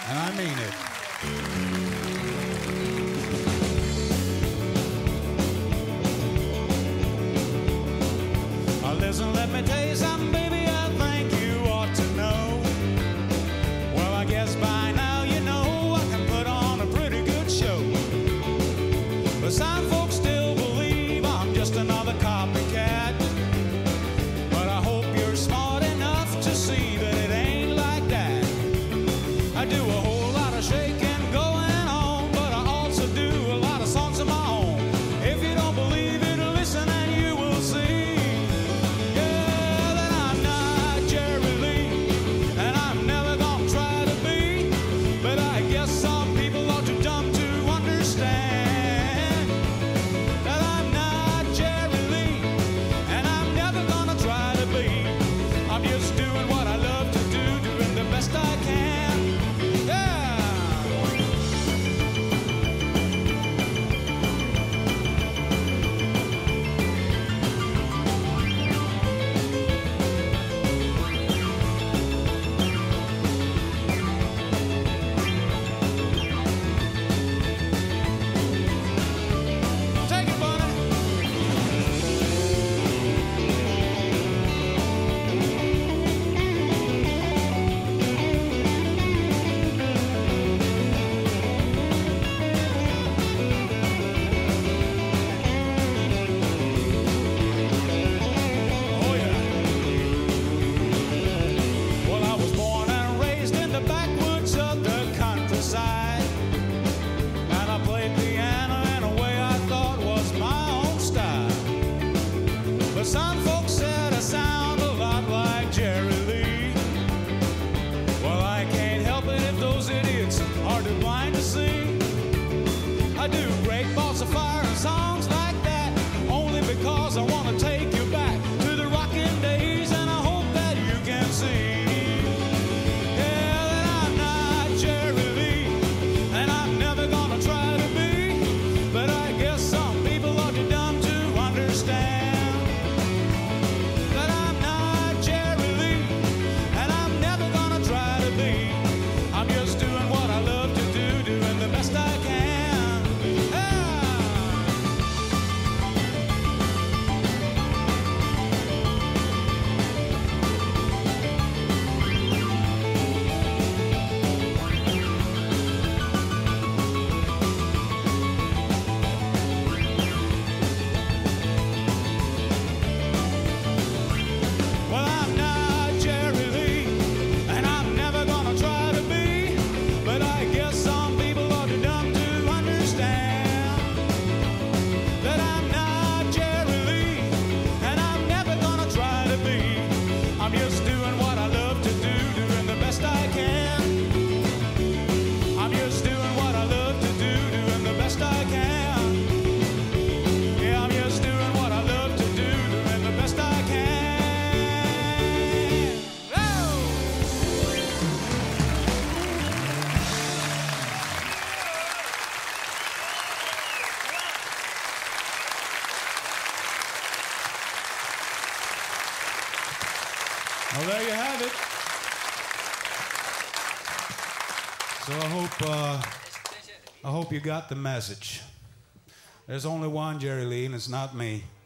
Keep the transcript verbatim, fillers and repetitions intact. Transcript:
And I mean it. Now listen, let me tell you something, baby, I think you ought to know. Well, I guess by now you know I can put on a pretty good show. But some folks still believe I'm just another copycat. But I hope you're smart enough to see that it ain't like that. I do a whole lot of shaking going on, but I also do a lot of songs of my own. If you don't believe it, listen and you will see. Yeah, that I'm not Jerry Lee, and I'm never gonna try to be. But I guess some people are too dumb to understand that I'm not Jerry Lee, and I'm never gonna try to be. I'm just doing what I love to do, doing the best I can. Some folks said I sound a lot like Jerry Lee. Well, I can't help it if those idiots are too blind to see. I do great balls of fire and songs like that only because I want to take you back to the rocking days, and I hope that you can see. Yeah, that I'm not Jerry Lee, and I'm never gonna try to be. But I guess some people are too dumb to understand. I'm just doing what I love to do, doing the best I can. Well, I'm not Jerry Lee, and I'm never gonna try to be. But I guess some people are too dumb to understand that I'm not Jerry Lee, and I'm never gonna try to be. I'm just doing what I love to do, doing the best I can. I'm just doing what I love to do, doing the best I can. Yeah, I'm just doing what I love to do, doing the best I can. Well, there you have it. So I hope uh, I hope you got the message. There's only one Jerry Lee, and it's not me.